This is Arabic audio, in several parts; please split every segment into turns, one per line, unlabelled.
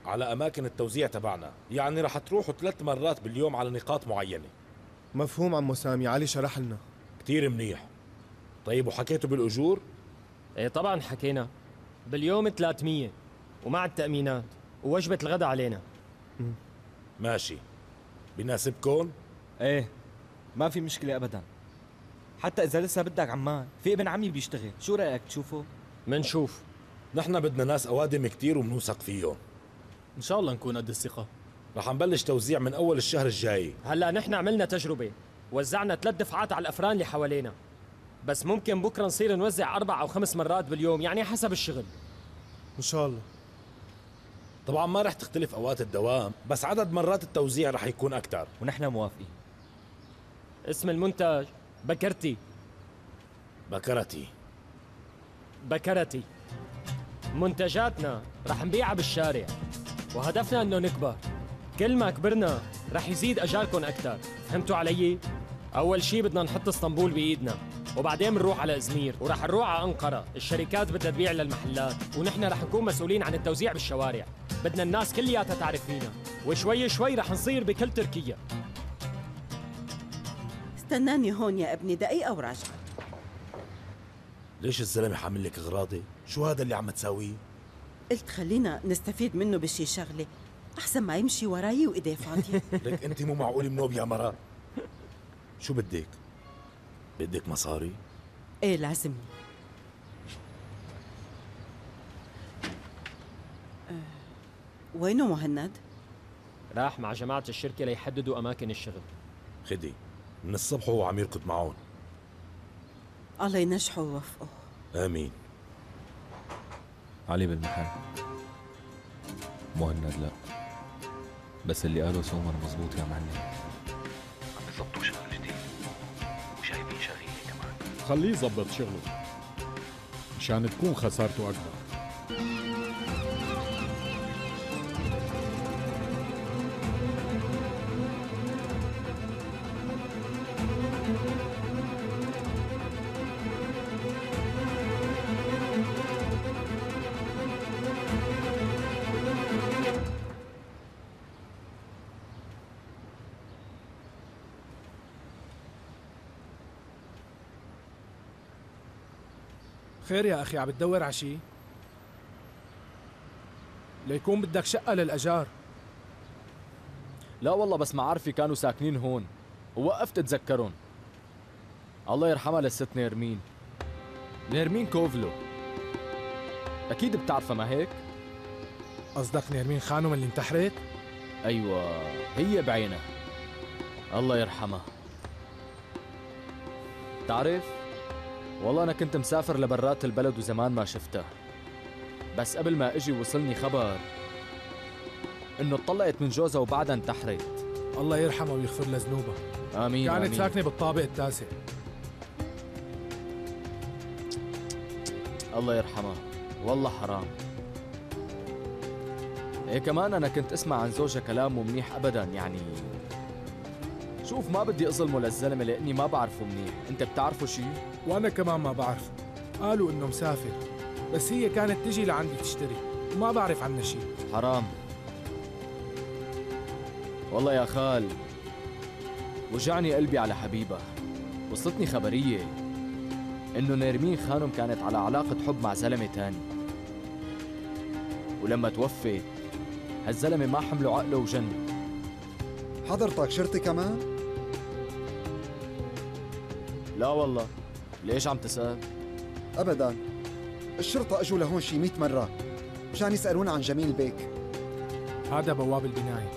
على أماكن التوزيع تبعنا، يعني رح تروحوا 3 مرات باليوم على نقاط معينة.
مفهوم عمو سامي، علي شرح لنا.
كتير منيح. طيب وحكيتوا بالأجور؟
ايه طبعا حكينا. باليوم 300 ومع التأمينات ووجبة الغداء علينا.
ماشي، بيناسبكم؟
ايه ما في مشكلة ابدا. حتى اذا لسه بدك عمان، في ابن عمي بيشتغل، شو رأيك تشوفه؟
منشوف.
نحن بدنا ناس أوادم كتير ومنوثق فيهم.
ان شاء الله نكون قد الثقة.
رح نبلش توزيع من أول الشهر الجاي.
هلا نحن عملنا تجربة، وزعنا 3 دفعات على الأفران اللي حوالينا، بس ممكن بكرة نصير نوزع 4 أو 5 مرات باليوم، يعني حسب الشغل.
ان شاء الله.
طبعا ما رح تختلف أوقات الدوام، بس عدد مرات التوزيع رح يكون أكتر.
ونحن موافقين.
اسم المنتج بكرتي.
بكرتي.
بكرتي. منتجاتنا رح نبيعها بالشارع، وهدفنا انه نكبر. كل ما كبرنا رح يزيد اجاركم اكثر، فهمتوا علي؟ اول شي بدنا نحط اسطنبول بايدنا، وبعدين بنروح على ازمير، ورح نروح على انقرة. الشركات بدها تبيع للمحلات، ونحن رح نكون مسؤولين عن التوزيع بالشوارع. بدنا الناس كلياتها تعرف فينا، وشوي شوي رح نصير بكل تركيا.
استناني هون يا ابني دقيقة وراجع.
ليش الزلمة حامل لك اغراضي؟ شو هذا اللي عم تساويه؟
قلت خلينا نستفيد منه بشي شغلة أحسن ما يمشي وراي وإيديه فاضية.
لك انت مو معقول منوب يا مرة. شو بدك؟ بدك مصاري؟
ايه لازمني. وينه مهند؟
راح مع جماعة الشركة ليحددوا أماكن الشغل.
خدي، من الصبح هو عم يركض معون.
الله ينجحه ويوفقه.
آمين.
علي بالمحل، مهند لا، بس اللي قاله سومر مزبوط يا معلم.
عم يظبطوا شغل جديد وجايبين شغيله كمان.
خليه يظبط شغله مشان تكون خسارته أكبر.
خير يا أخي، عم بتدور على شي؟ ليكون بدك شقة للأجار.
لا والله، بس معارفي كانوا ساكنين هون ووقفت اتذكرهم. الله يرحمها للست نيرمين. نيرمين كوفلو، اكيد بتعرفها ما هيك؟
قصدك نيرمين خانم اللي انتحرت؟
ايوه هي بعينها، الله يرحمها. تعرف والله انا كنت مسافر لبرات البلد وزمان ما شفتها، بس قبل ما اجي وصلني خبر انه اتطلقت من جوزها وبعدها انتحرت.
الله يرحمها ويغفر لها ذنوبها.
امين.
كانت
آمين.
ساكنة بالطابق التاسع.
الله يرحمها، والله حرام. ايه كمان انا كنت اسمع عن زوجها كلام مو منيح ابدا، يعني شوف ما بدي اظلمه للزلمه لاني ما بعرفه منيح. انت بتعرفه شي؟
وانا كمان ما بعرفه. قالوا انه مسافر، بس هي كانت تجي لعندي تشتري وما بعرف عنها شي.
حرام والله يا خال، وجعني قلبي على حبيبة. وصلتني خبرية انه نيرمين خانم كانت على علاقة حب مع زلمة تاني، ولما توفى هالزلمة ما حمله عقله وجن.
حضرتك شرطي كمان؟
لا والله. ليش عم تسأل؟
ابدا، الشرطة اجوا لهون شي 100 مرة مشان يسألون عن جميل بيك.
هذا بواب البناية.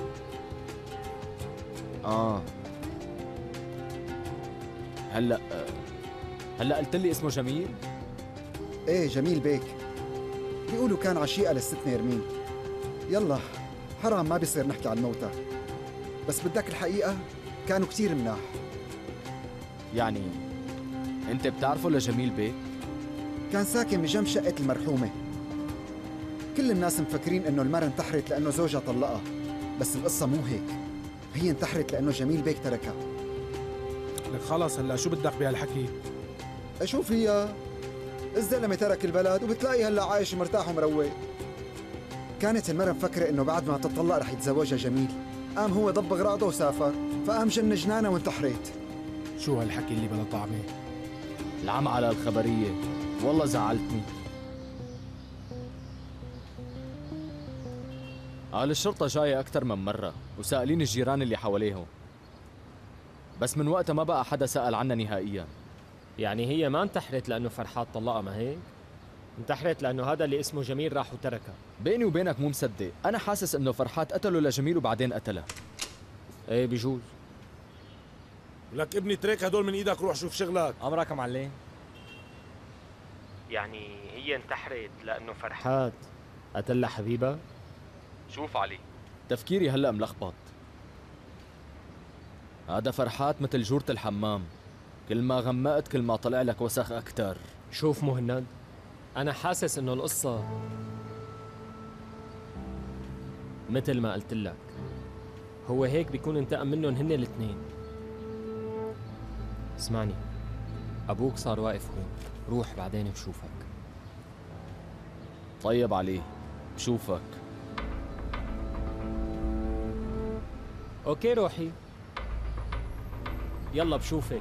هلا قلت لي اسمه جميل؟
ايه جميل بيك، بيقولوا كان عشيقة للست نيرمين. يلا حرام ما بيصير نحكي عن الموتى، بس بدك الحقيقة كانوا كتير مناح.
يعني انت بتعرفه لجميل بيك؟
كان ساكن بجنب شقة المرحومة. كل الناس مفكرين انه المرة انتحرت لانه زوجها طلقها، بس القصة مو هيك. هي انتحرت لانه جميل بيك تركها.
لك خلص هلا شو بدك بهالحكي؟
شوف هي الزلمة ترك البلد وبتلاقي هلا عايش مرتاح ومروق. كانت المرة مفكرة إنه بعد ما تطلق رح يتزوجها جميل. قام هو ضب غراضه وسافر، فقام جن جنانة وانتحرت.
شو هالحكي اللي بلا طعمه؟
العم على الخبرية، والله زعلتني. قال الشرطة جاية أكثر من مرة وسائلين الجيران اللي حواليهم، بس من وقتها ما بقى حدا سأل عنها نهائياً.
يعني هي ما انتحرت لأنه فرحات طلقها، ما هيك؟ انتحرت لأنه هذا اللي اسمه جميل راح وتركها.
بيني وبينك مو مصدق، أنا حاسس إنه فرحات قتله لجميل وبعدين قتلها.
ايه بجوز.
لك ابني تريك هدول من ايدك، روح شوف شغلك.
أمرك يا معلم. يعني هي انتحرت لأنه فرحات قتلها حبيبها؟
شوف علي، تفكيري هلأ ملخبط. هذا فرحات مثل جورة الحمام، كل ما غمقت كل ما طلع لك وسخ أكتر.
شوف مهند، أنا حاسس إنه القصة مثل ما قلت لك، هو هيك بيكون انتقم منهم هن الاثنين. اسمعني، أبوك صار واقف هون، روح بعدين بشوفك.
طيب علي، بشوفك.
اوكي روحي، يلا بشوفك.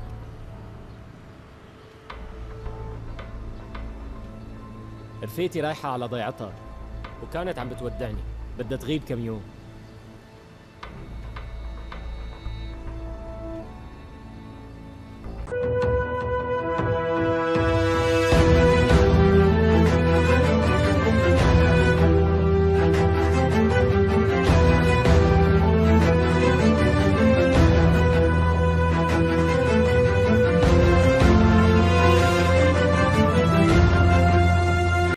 رفيقتي رايحة على ضيعتها وكانت عم بتودعني، بدها تغيب كم يوم.